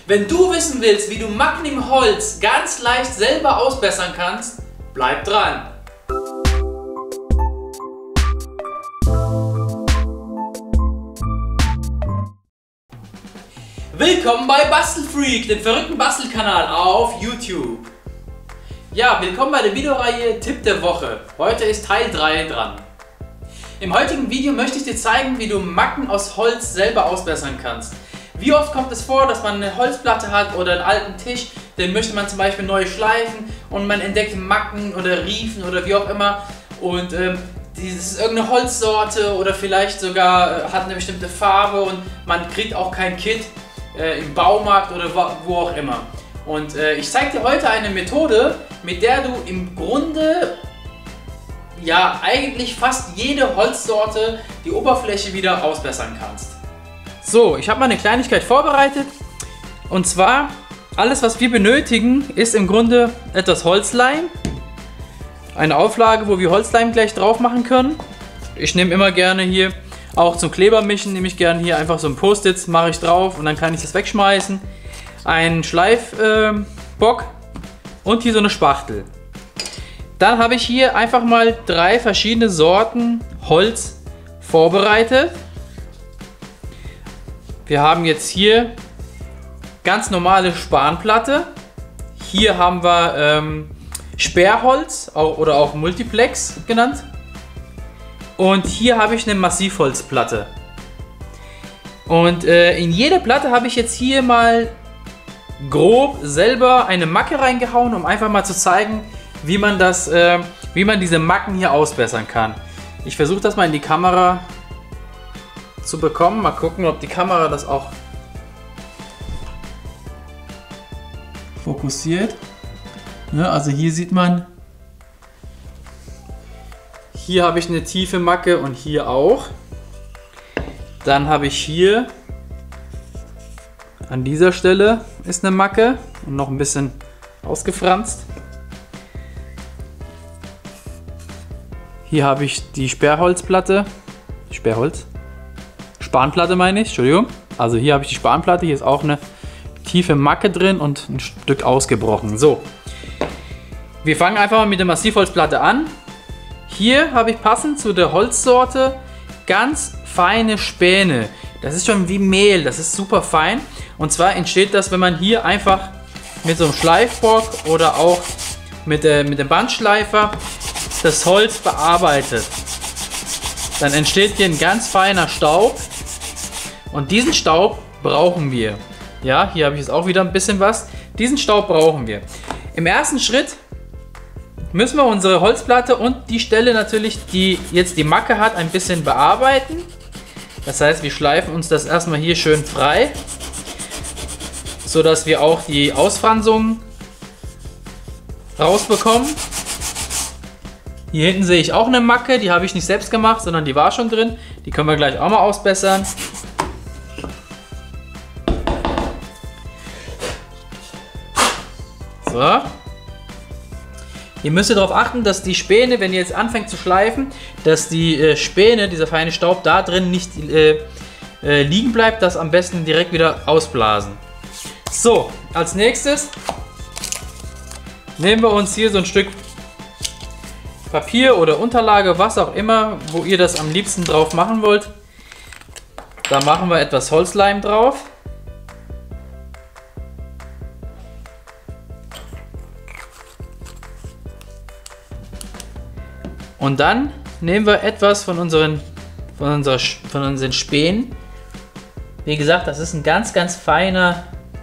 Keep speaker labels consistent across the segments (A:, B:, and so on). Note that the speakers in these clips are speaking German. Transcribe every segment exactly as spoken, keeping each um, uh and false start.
A: Wenn du wissen willst, wie du Macken im Holz ganz leicht selber ausbessern kannst, bleib dran! Willkommen bei Bastelfreak, dem verrückten Bastelkanal auf YouTube. Ja, willkommen bei der Videoreihe Tipp der Woche. Heute ist Teil drei dran. Im heutigen Video möchte ich dir zeigen, wie du Macken aus Holz selber ausbessern kannst. Wie oft kommt es vor, dass man eine Holzplatte hat oder einen alten Tisch, den möchte man zum Beispiel neu schleifen und man entdeckt Macken oder Riefen oder wie auch immer und ähm, dieses ist irgendeine Holzsorte oder vielleicht sogar äh, hat eine bestimmte Farbe und man kriegt auch kein Kit äh, im Baumarkt oder wo auch immer. Und äh, ich zeige dir heute eine Methode, mit der du im Grunde ja eigentlich fast jede Holzsorte die Oberfläche wieder ausbessern kannst. So, ich habe mal eine Kleinigkeit vorbereitet und zwar alles, was wir benötigen, ist im Grunde etwas Holzleim, eine Auflage, wo wir Holzleim gleich drauf machen können. Ich nehme immer gerne hier, auch zum Klebermischen nehme ich gerne hier einfach so ein Post-its, mache ich drauf und dann kann ich das wegschmeißen. Ein Schleifbock äh, und hier so eine Spachtel. Dann habe ich hier einfach mal drei verschiedene Sorten Holz vorbereitet. Wir haben jetzt hier ganz normale Spanplatte. Hier haben wir ähm, Sperrholz auch, oder auch Multiplex genannt. Und hier habe ich eine Massivholzplatte. Und äh, in jede Platte habe ich jetzt hier mal grob selber eine Macke reingehauen, um einfach mal zu zeigen, wie man das, äh, wie man diese Macken hier ausbessern kann. Ich versuche das mal in die Kamera zu bekommen. Mal gucken, ob die Kamera das auch fokussiert. Ja, also hier sieht man, hier habe ich eine tiefe Macke und hier auch. Dann habe ich hier an dieser Stelle ist eine Macke und noch ein bisschen ausgefranst. Hier habe ich die Sperrholzplatte, Sperrholz, Spanplatte meine ich, Entschuldigung. Also hier habe ich die Spanplatte, hier ist auch eine tiefe Macke drin und ein Stück ausgebrochen. So, wir fangen einfach mal mit der Massivholzplatte an. Hier habe ich passend zu der Holzsorte ganz feine Späne. Das ist schon wie Mehl, das ist super fein. Und zwar entsteht das, wenn man hier einfach mit so einem Schleifbock oder auch mit, der, mit dem Bandschleifer das Holz bearbeitet. Dann entsteht hier ein ganz feiner Staub. Und diesen Staub brauchen wir. Ja, hier habe ich jetzt auch wieder ein bisschen was. Diesen Staub brauchen wir. Im ersten Schritt müssen wir unsere Holzplatte und die Stelle natürlich, die jetzt die Macke hat, ein bisschen bearbeiten. Das heißt, wir schleifen uns das erstmal hier schön frei, so dass wir auch die Ausfranzungen rausbekommen. Hier hinten sehe ich auch eine Macke, die habe ich nicht selbst gemacht, sondern die war schon drin. Die können wir gleich auch mal ausbessern. So. Ihr müsst darauf achten, dass die Späne, wenn ihr jetzt anfängt zu schleifen, dass die äh, Späne, dieser feine Staub, da drin nicht äh, äh, liegen bleibt, das am besten direkt wieder ausblasen. So, als nächstes nehmen wir uns hier so ein Stück Papier oder Unterlage, was auch immer, wo ihr das am liebsten drauf machen wollt. Da machen wir etwas Holzleim drauf. Und dann nehmen wir etwas von unseren, von, unserer, von unseren Spänen. Wie gesagt, das ist ein ganz, ganz feiner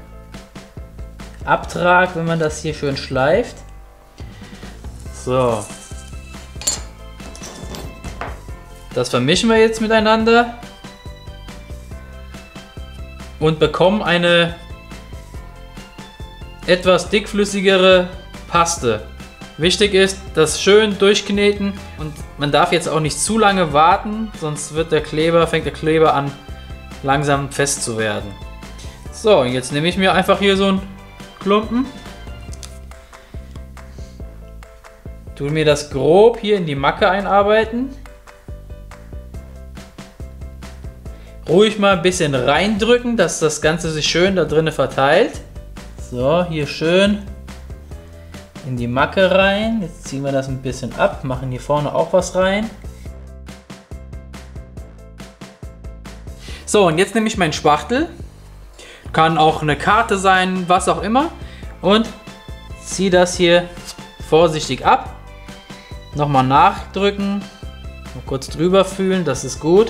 A: Abtrag, wenn man das hier schön schleift. So. Das vermischen wir jetzt miteinander und bekommen eine etwas dickflüssigere Paste. Wichtig ist, das schön durchkneten und man darf jetzt auch nicht zu lange warten, sonst wird der Kleber, fängt der Kleber an langsam fest zu werden. So, jetzt nehme ich mir einfach hier so einen Klumpen, tue mir das grob hier in die Macke einarbeiten, ruhig mal ein bisschen reindrücken, dass das Ganze sich schön da drinnen verteilt. So, hier schön in die Macke rein. Jetzt ziehen wir das ein bisschen ab, machen hier vorne auch was rein. So, und jetzt nehme ich meinen Spachtel. Kann auch eine Karte sein, was auch immer. Und ziehe das hier vorsichtig ab. Nochmal nachdrücken. Mal kurz drüber fühlen, das ist gut.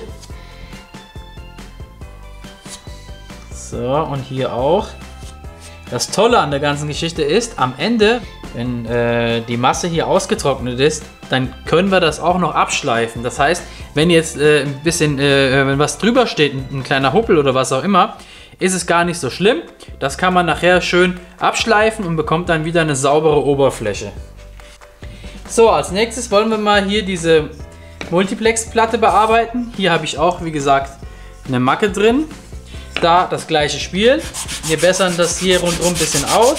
A: So, und hier auch. Das Tolle an der ganzen Geschichte ist, am Ende, wenn äh, die Masse hier ausgetrocknet ist, dann können wir das auch noch abschleifen. Das heißt, wenn jetzt äh, ein bisschen, äh, wenn was drüber steht, ein, ein kleiner Huppel oder was auch immer, ist es gar nicht so schlimm. Das kann man nachher schön abschleifen und bekommt dann wieder eine saubere Oberfläche. So, als nächstes wollen wir mal hier diese Multiplex-Platte bearbeiten. Hier habe ich auch, wie gesagt, eine Macke drin. Da das gleiche Spiel. Wir bessern das hier rundherum ein bisschen aus.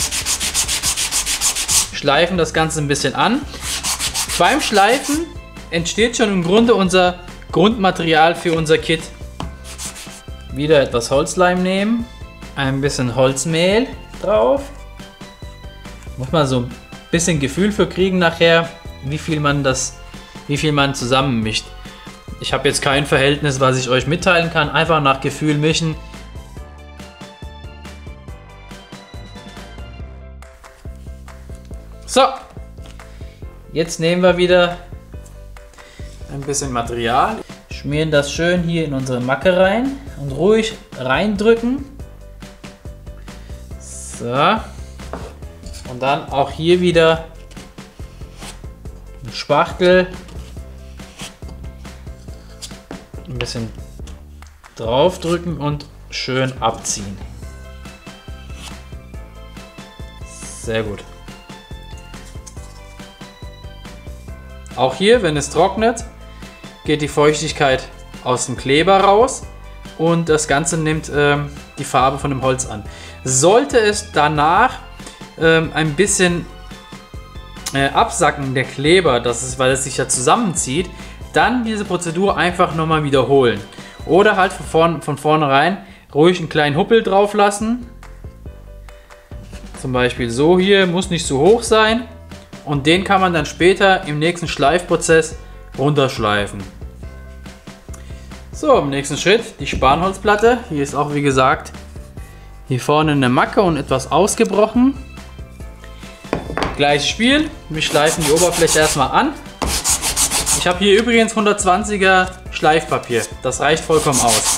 A: Schleifen das Ganze ein bisschen an. Beim Schleifen entsteht schon im Grunde unser Grundmaterial für unser Kit. Wieder etwas Holzleim nehmen. Ein bisschen Holzmehl drauf. Muss man so ein bisschen Gefühl für kriegen nachher, wie viel man das, wie viel man zusammenmischt. Ich habe jetzt kein Verhältnis, was ich euch mitteilen kann. Einfach nach Gefühl mischen. So. Jetzt nehmen wir wieder ein bisschen Material. Schmieren das schön hier in unsere Macke rein. Und ruhig reindrücken. So. Und dann auch hier wieder ein Spachtel. Ein bisschen draufdrücken und schön abziehen. Sehr gut. Auch hier, wenn es trocknet, geht die Feuchtigkeit aus dem Kleber raus und das Ganze nimmt ähm, die Farbe von dem Holz an. Sollte es danach ähm, ein bisschen äh, absacken, der Kleber, das ist, weil es sich ja zusammenzieht, dann diese Prozedur einfach nochmal wiederholen. Oder halt von, vorn, von vornherein ruhig einen kleinen Huppel drauf lassen. Zum Beispiel so hier, muss nicht zu hoch sein. Und den kann man dann später im nächsten Schleifprozess runterschleifen. So, im nächsten Schritt die Spanholzplatte. Hier ist auch, wie gesagt, hier vorne eine Macke und etwas ausgebrochen. Gleiches Spiel. Wir schleifen die Oberfläche erstmal an. Ich habe hier übrigens hundertzwanziger Schleifpapier. Das reicht vollkommen aus.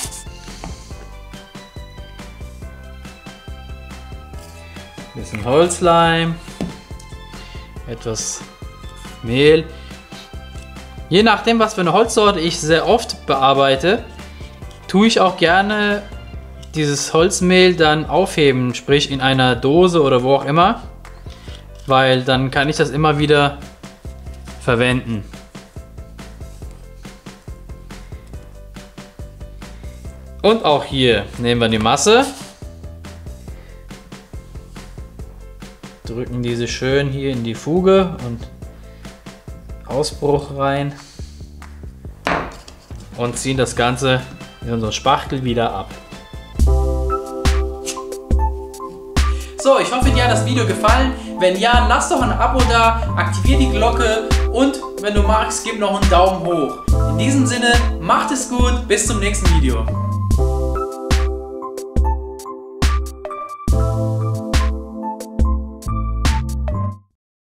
A: Ein bisschen Holzleim. Etwas Mehl. Je nachdem, was für eine Holzsorte ich sehr oft bearbeite, tue ich auch gerne dieses Holzmehl dann aufheben, sprich in einer Dose oder wo auch immer, weil dann kann ich das immer wieder verwenden. Und auch hier nehmen wir die Masse, drücken diese schön hier in die Fuge und Ausbruch rein und ziehen das Ganze in unseren Spachtel wieder ab. So, ich hoffe, dir hat das Video gefallen. Wenn ja, lass doch ein Abo da, aktivier die Glocke und wenn du magst, gib noch einen Daumen hoch. In diesem Sinne, macht es gut, bis zum nächsten Video.